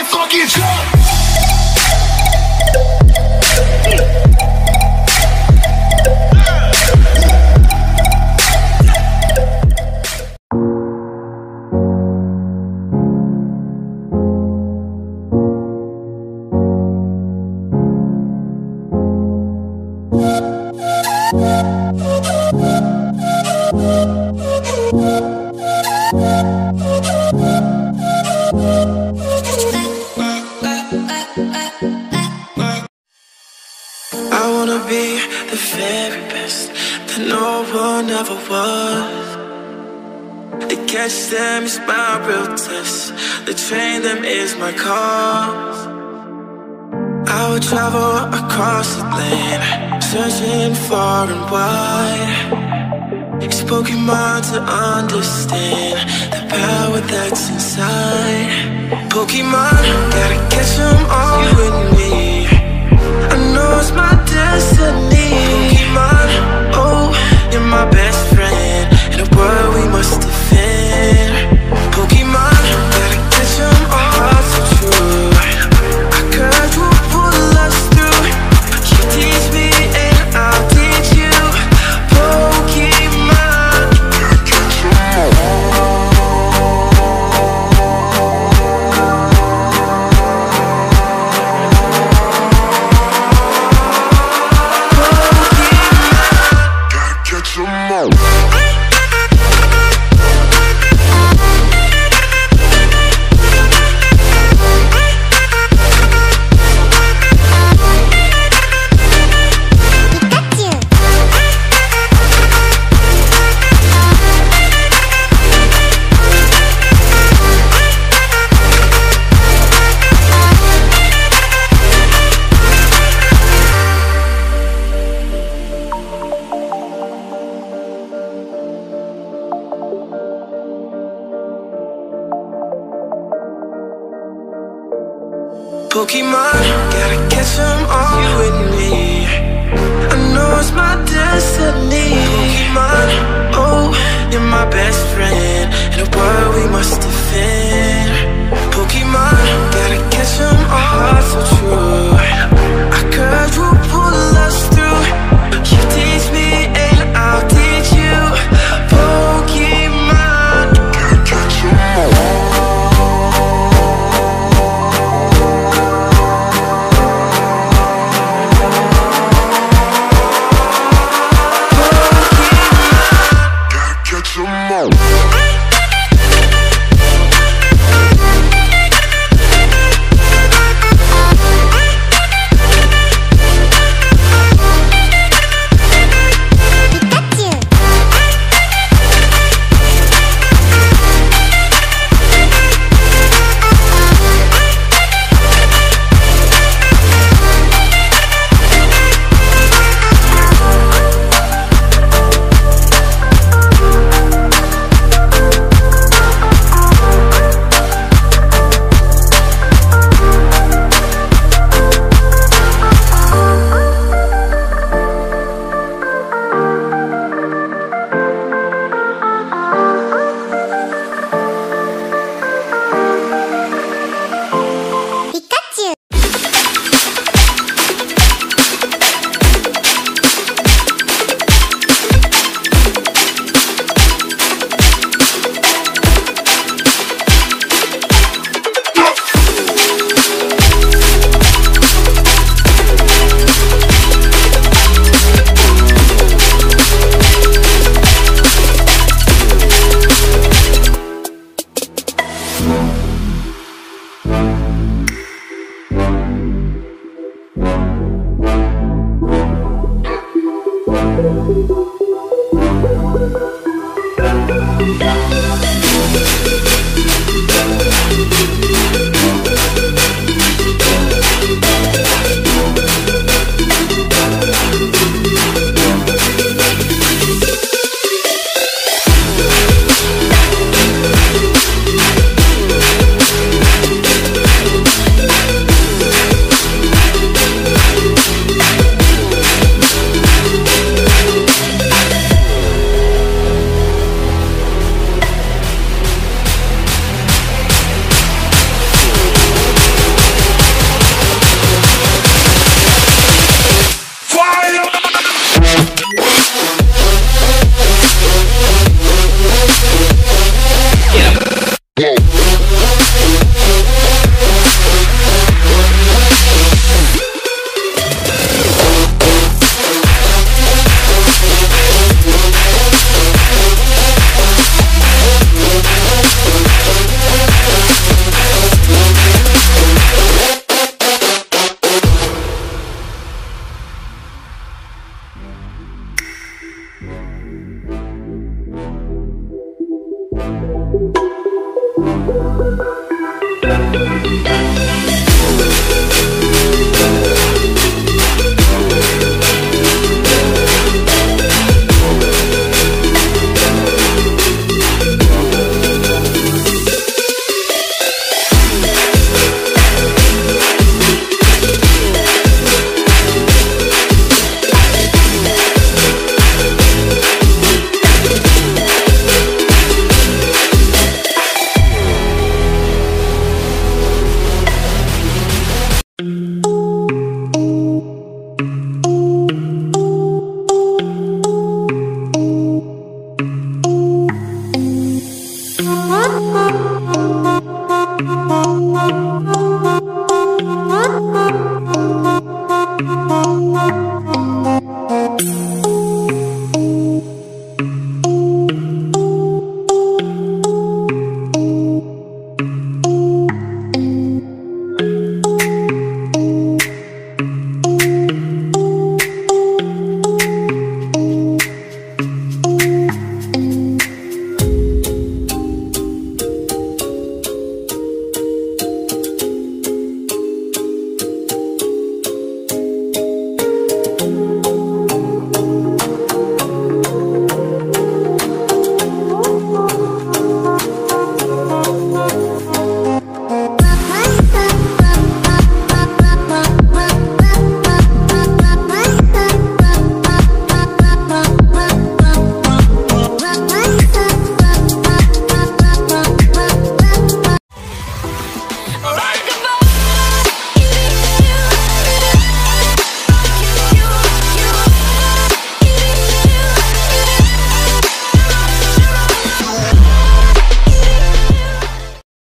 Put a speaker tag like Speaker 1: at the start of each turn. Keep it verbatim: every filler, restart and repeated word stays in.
Speaker 1: fucking truck.
Speaker 2: I wanna be the very best that no one ever was. To catch them is my real test, to train them is my cause. I would travel across the land, searching far and wide, spoken mind to understand the power that's inside. Pokemon, gotta catch them all, you and me. I know it's my destiny. Pokemon, oh, you're my best friend in a world we must defend. Pokemon, gotta catch them all, so true. Our courage will pull us through. You teach me and I'll teach you. Pokemon, gotta catch them all. Pokemon, gotta catch them all, you and me. I know it's my destiny. Pokemon, oh, you're my best friend in a world we must defend. Pokemon, gotta catch them all, so true. Our courage will pull us through. You teach me and I'll teach you. Pokemon, gotta catch them all.